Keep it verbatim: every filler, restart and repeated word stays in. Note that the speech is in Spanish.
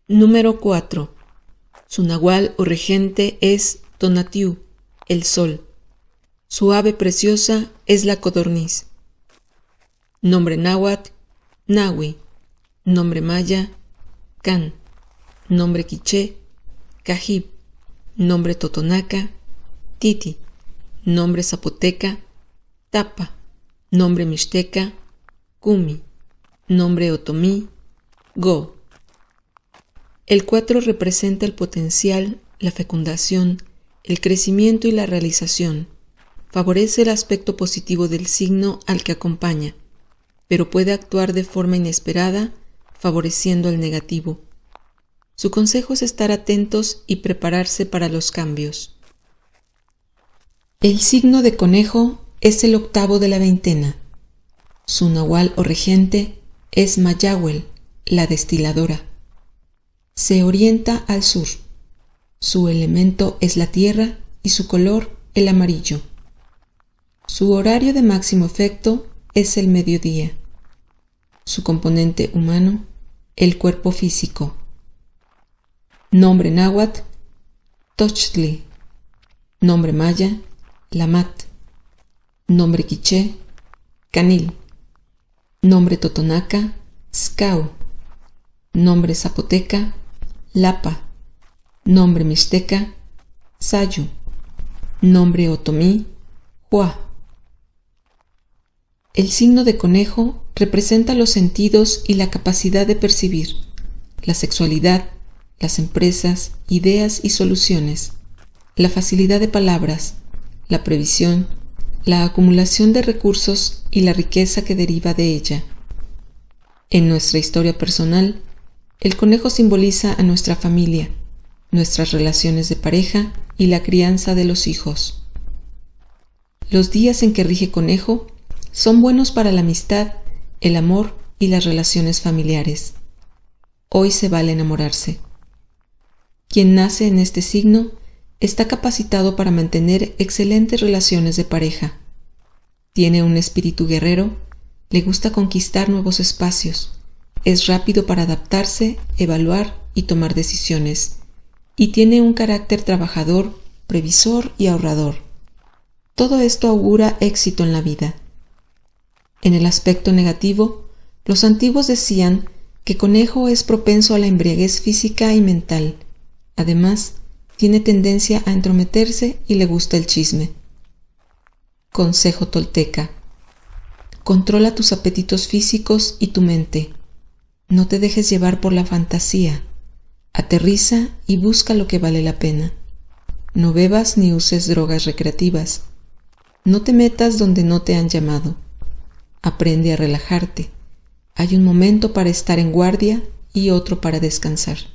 Número cuatro. Su nahual o regente es Tonatiuh, el sol. Su ave preciosa es la codorniz. Nombre náhuatl, Nahui. Nombre maya, Can. Nombre quiché, Cajib. Nombre totonaca, Titi. Nombre zapoteca, Tapa. Nombre mixteca, Cumi. Nombre otomí, Go. El cuatro representa el potencial, la fecundación, el crecimiento y la realización. Favorece el aspecto positivo del signo al que acompaña, pero puede actuar de forma inesperada, favoreciendo el negativo. Su consejo es estar atentos y prepararse para los cambios. El signo de conejo es el octavo de la veintena. Su nahual o regente es Mayahuel, la destiladora. Se orienta al sur. Su elemento es la tierra y su color el amarillo. Su horario de máximo efecto es el mediodía. Su componente humano, el cuerpo físico. Nombre náhuatl, Tochtli. Nombre maya, Lamat. Nombre quiché, Canil. Nombre totonaca, Scau. Nombre zapoteca, Lapa. Nombre mixteca, Sayu. Nombre otomí, Hua. El signo de conejo representa los sentidos y la capacidad de percibir, la sexualidad, las empresas, ideas y soluciones, la facilidad de palabras, la previsión, la acumulación de recursos y la riqueza que deriva de ella. En nuestra historia personal, el conejo simboliza a nuestra familia, nuestras relaciones de pareja y la crianza de los hijos. Los días en que rige conejo son buenos para la amistad, el amor y las relaciones familiares. Hoy se vale enamorarse. Quien nace en este signo está capacitado para mantener excelentes relaciones de pareja. Tiene un espíritu guerrero, le gusta conquistar nuevos espacios, es rápido para adaptarse, evaluar y tomar decisiones, y tiene un carácter trabajador, previsor y ahorrador. Todo esto augura éxito en la vida. En el aspecto negativo, los antiguos decían que conejo es propenso a la embriaguez física y mental. Además, tiene tendencia a entrometerse y le gusta el chisme. Consejo tolteca. Controla tus apetitos físicos y tu mente. No te dejes llevar por la fantasía. Aterriza y busca lo que vale la pena. No bebas ni uses drogas recreativas. No te metas donde no te han llamado. Aprende a relajarte. Hay un momento para estar en guardia y otro para descansar.